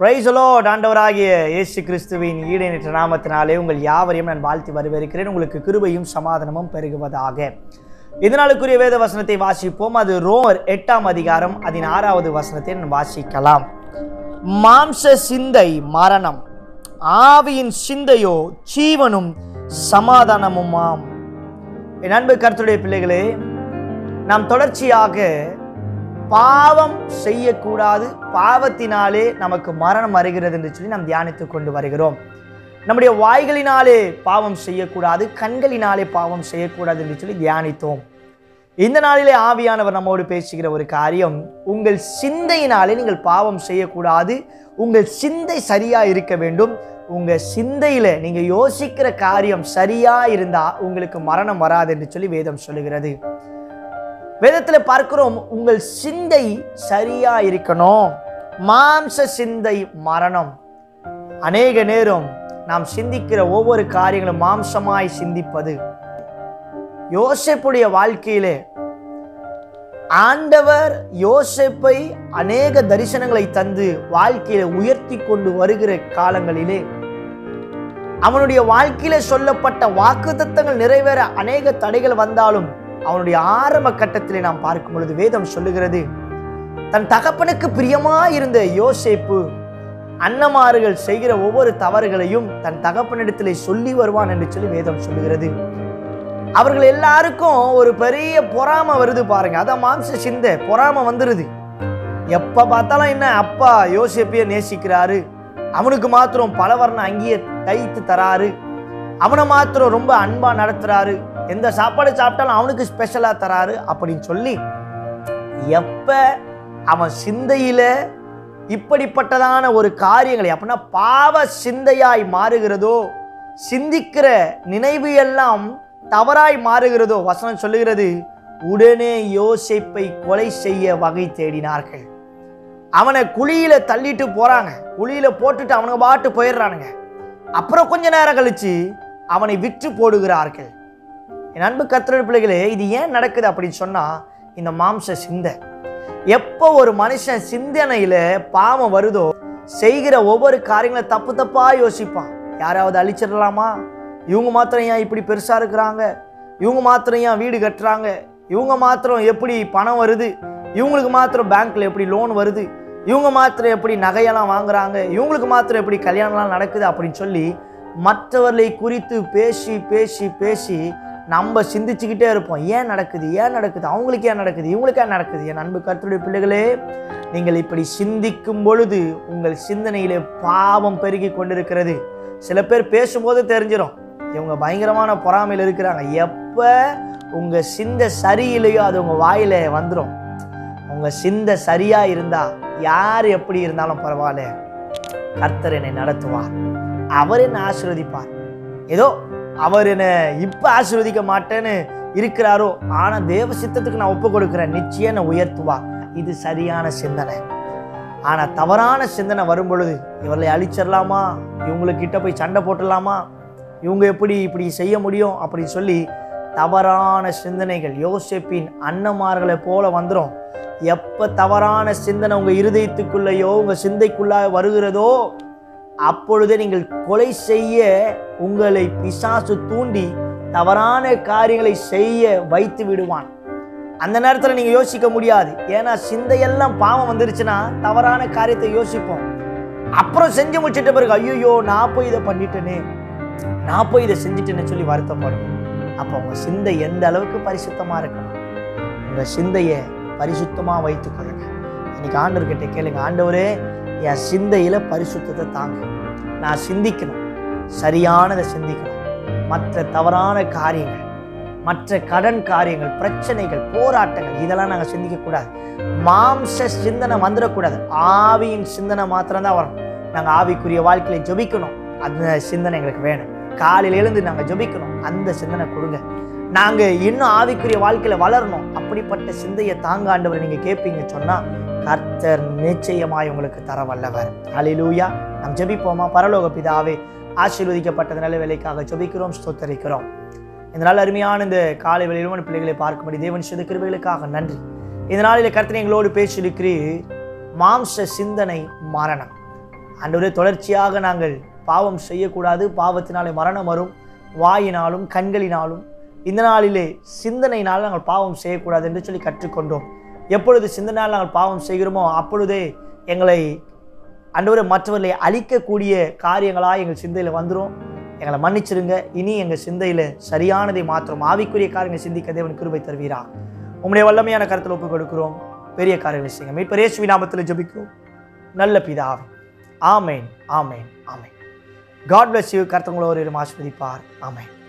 Praise the Lord. ஆண்டவராகிய இயேசு கிறிஸ்துவின் ஈடேற்ற நாமத்தினாலே உங்கள் யாவரையும் நான் வாழ்த்தி வரவேற்கிறேன். உங்களுக்கு கிருபையும் சமாதானமும் பெருகுவதாக. இதனாலுக்குரிய வேத வசனத்தை வாசிப்போம். அது ரோமர் 8ஆம் அதிகாரம் அதன் 6வது வசனத்தை நான் வாசிக்கலாம். மாம்ச சிந்தை மரணம், ஆவியின் சிந்தையோ ஜீவனும் சமாதானமுமாம். என் அன்பு கர்த்தருடைய பிள்ளைகளே, நாம் தொடர்ச்சியாக பாவம் செய்யக்கூடாது, பாவத்தினாலே நமக்கு மரணம் வருகிறது என்று சொல்லி நாம் தியானித்துக் கொண்டு வருகிறோம். நம்முடைய வாய்களினாலே பாவம் செய்யக்கூடாது, கண்களினாலே பாவம் செய்யக்கூடாது என்று சொல்லி தியானித்தோம். இந்த நாளிலே ஆவியானவர் நம்மோடு பேசுகிற ஒரு காரியம், உங்கள் சிந்தையினாலே நீங்கள் பாவம் செய்யக்கூடாது, உங்கள் சிந்தை சரியா இருக்க வேண்டும். உங்க சிந்தையில நீங்க யோசிக்கிற காரியம் சரியா இருந்தா உங்களுக்கு மரணம் வராது என்று சொல்லி வேதம் சொல்லுகிறது. வேதத்தில் பார்க்கிறோம், உங்கள் சிந்தை சரியா இருக்கணும். மாம்ச சிந்தை மரணம். அநேக நேரம் நாம் சிந்திக்கிற ஒவ்வொரு காரியங்களும் மாம்சமாய் சிந்திப்பது. யோசேப்புடைய வாழ்க்கையிலே ஆண்டவர் யோசேப்பை அநேக தரிசனங்களை தந்து வாழ்க்கையில உயர்த்தி கொண்டு வருகிற காலங்களிலே அவனுடைய வாழ்க்கையில சொல்லப்பட்ட வாக்குத்தத்தங்கள் நிறைவேற அநேக தடைகள் வந்தாலும் அவனுடைய ஆரம்ப கட்டத்திலே நாம் பார்க்கும் பொழுது வேதம் சொல்லுகிறது, தன் தகப்பனுக்கு பிரியமா இருந்த யோசேப்பு அன்னமார்கள் செய்கிற ஒவ்வொரு தவறுகளையும் தன் தகப்பனிடத்திலே சொல்லி வருவான் என்று சொல்லி வேதம் சொல்லுகிறது. அவர்கள் எல்லாருக்கும் ஒரு பெரிய பொறாமை வருது பாருங்க. அதான் மாம்ச சிந்தை, பொறாமை வந்துருது. எப்ப பார்த்தாலும் என்ன, அப்பா யோசேப்பைய நேசிக்கிறாரு, அவனுக்கு மாத்திரம் பலவர்ண அங்கேயே தைத்து தராரு, அவனை மாத்திரம் ரொம்ப அன்பா நடத்துறாரு, எந்த சாப்பாடு சாப்பிட்டாலும் அவனுக்கு ஸ்பெஷலா தராரு அப்படின்னு சொல்லி எப்ப அவன் சிந்தையில இப்படிப்பட்டதான ஒரு காரியங்களை அப்படின்னா பாவ சிந்தையாய் மாறுகிறதோ, சிந்திக்கிற நினைவு எல்லாம் தவறாய் மாறுகிறதோ, வசனம் சொல்லுகிறது, உடனே யோசேப்பை கொலை செய்ய வகை தேடினார்கள். அவனை குழியில தள்ளிட்டு போறாங்க, குழியில போட்டுட்டு அவனுங்க பாட்டு போயிடுறானுங்க. அப்புறம் கொஞ்ச நேரம் கழிச்சு அவனை விற்று போடுகிறார்கள். என் அன்பு கர்த்தருடைய பிள்ளைகளே, இது ஏன் நடக்குது அப்படின்னு சொன்னா, இந்த மாம்ச சிந்தை. எப்போ ஒரு மனுஷன் சிந்தனையில பாவம் வருதோ, செய்கிற ஒவ்வொரு காரியங்களை தப்பு தப்பா யோசிப்பான். யாராவது அழிச்சிடலாமா, இவங்க மாத்திரம் ஏன் இப்படி பெருசா இருக்கிறாங்க, இவங்க மாத்திரம் ஏன் வீடு கட்டுறாங்க, இவங்க மாத்திரம் எப்படி பணம் வருது, இவங்களுக்கு மாத்திரம் பேங்க்ல எப்படி லோன் வருது, இவங்க மாத்திரம் எப்படி நகையெல்லாம் வாங்குறாங்க, இவங்களுக்கு மாத்திரம் எப்படி கல்யாணம்லாம் நடக்குது அப்படின்னு சொல்லி மற்றவர்களை குறித்து பேசி பேசி பேசி நம்ம சிந்திச்சுக்கிட்டே இருப்போம். ஏன் நடக்குது, ஏன் நடக்குது, அவங்களுக்கு ஏன் நடக்குது, இவங்களுக்கு ஏன் நடக்குது. என் அன்பு கர்த்தருடைய பிள்ளைகளே, நீங்கள் இப்படி சிந்திக்கும் பொழுது உங்கள் சிந்தனையிலே பாவம் பெருகி கொண்டிருக்கிறது. சில பேர் பேசும்போது தெரிஞ்சிடும் இவங்க பயங்கரமான பொறாமையில் இருக்கிறாங்க. எப்ப உங்க சிந்தை சரியில்லையோ அது உங்க வாயில வந்துடும். உங்க சிந்தை சரியா இருந்தா யார் எப்படி இருந்தாலும் பரவாயில்ல, கர்த்தர் என்னை நடத்துவார், அவர் என்னை ஆசீர்வதிப்பார். ஏதோ அவர் என்ன இப்ப ஆசீர்வதிக்க மாட்டேன்னு இருக்கிறாரோ, ஆனா தேவ சித்தத்துக்கு நான் ஒப்பு கொடுக்கிறேன், நிச்சயம் என்னை உயர்த்துவார். இது சரியான சிந்தனை. ஆனா தவறான சிந்தனை வரும் பொழுது, இவர்களை அழிச்சிடலாமா, இவங்களுக்கிட்ட போய் சண்டை போட்டுடலாமா, இவங்க எப்படி இப்படி செய்ய முடியும் அப்படின்னு சொல்லி தவறான சிந்தனைகள் யோசேப்பின் அன்னமார்களை போல வந்துடும். எப்ப தவறான சிந்தனை உங்க இருதயத்துக்குள்ளேயோ உங்க சிந்தைக்குள்ள வருகிறதோ, அப்பொழுதே நீங்கள் கொலை செய்ய உங்களை பிசாசு தூண்டி தவறான காரியங்களை செய்ய வைத்து விடுவான். அந்த நேரத்தில் நீங்க யோசிக்க முடியாது. ஏன்னா சிந்தையெல்லாம் பாவம் வந்துருச்சுன்னா தவறான காரியத்தை யோசிப்போம். அப்புறம் செஞ்சு முடிச்சிட்ட பிறகு ஐயோ நான் போய் இதை பண்ணிட்டேனே, நான் போய் இதை செஞ்சுட்டேன்னு சொல்லி வருத்தப்படும். அப்போ உங்க சிந்தை எந்த அளவுக்கு பரிசுத்தமா இருக்கணும், உங்க சிந்தையை பரிசுத்தமா வைத்துக் கொள்ளுங்க. இன்னைக்கு ஆண்டவர்கிட்ட கேளுங்க, ஆண்டவரே என் சிந்தையில பரிசுத்தத்தை தாங்க, நான் சிந்திக்கணும், சரியானதை சிந்திக்கணும். மற்ற தவறான காரியங்கள், மற்ற கடன் காரியங்கள், பிரச்சனைகள், போராட்டங்கள் இதெல்லாம் நாங்கள் சிந்திக்க கூடாது. மாம்ச சிந்தனை வந்துடக்கூடாது. ஆவியின் சிந்தனை மாத்திரம்தான் வரும். நாங்கள் ஆவிக்குரிய வாழ்க்கையில ஜெபிக்கணும், அந்த சிந்தனை எங்களுக்கு வேணும். காலையில் எழுந்து நாங்கள் ஜெபிக்கணும், அந்த சிந்தனை கொடுங்க. நாங்க இன்னும் ஆவிக்குரிய வாழ்க்கையில வளரணும், அப்படிப்பட்ட சிந்தையை தாங்க ஆண்டவர் நீங்க கேட்பீங்க சொன்னா கர்த்தர் நிச்சயமாய் உங்களுக்கு தர வல்லவர். ஹல்லேலூயா. நாம் ஜெபிப்போமா? பரலோக பிதாவே, ஆசீர்வதிக்கப்பட்டது நல்ல வேலைக்காக ஜெபிக்கிறோம், ஸ்தோத்தரிக்கிறோம். இந்த நாள் அருமையான இந்த காலை வேளையிலும் பிள்ளைகளை பார்க்கும்படி தேவன் செய்த கிருபைகளுக்காக நன்றி. இந்த நாளில் கர்த்தர் எங்களோடு பேசியிருக்கிறீர். மாம்ச சிந்தனை மரணம், ஆண்டவரே, தொடர்ச்சியாக நாங்கள் பாவம் செய்யக்கூடாது, பாவத்தினாலே மரணம் வரும், வாயினாலும் கண்களினாலும் இந்த நாளிலே சிந்தனையினால் நாங்கள் பாவம் செய்யக்கூடாது என்று சொல்லி கற்றுக்கொண்டோம். எப்பொழுது சிந்தனையால் நாங்கள் பாவம் செய்கிறோமோ அப்பொழுதே எங்களை ஆண்டவரே மற்றவர்களை அழிக்கக்கூடிய காரியங்களாக எங்கள் சிந்தையில் வந்துடும். எங்களை மன்னிச்சிருங்க. இனி எங்கள் சிந்தையில் சரியானதை மாத்திரம் ஆவிக்குரிய காரியங்களை சிந்திக்க தேவன் கிருபை தருவீரா. உம்முடைய வல்லமையான கருத்தில் ஒப்புக் கொடுக்கிறோம். பெரிய காரியங்களை செய்யுங்க. மீட்பர் இயேசுவின் நாமத்தில் ஜெபிக்கிறோம் நல்ல பிதாவே. ஆமேன், ஆமேன், ஆமேன். God bless you. கர்த்தர் உங்களை ஆசீர்வதிப்பார். ஆமேன்.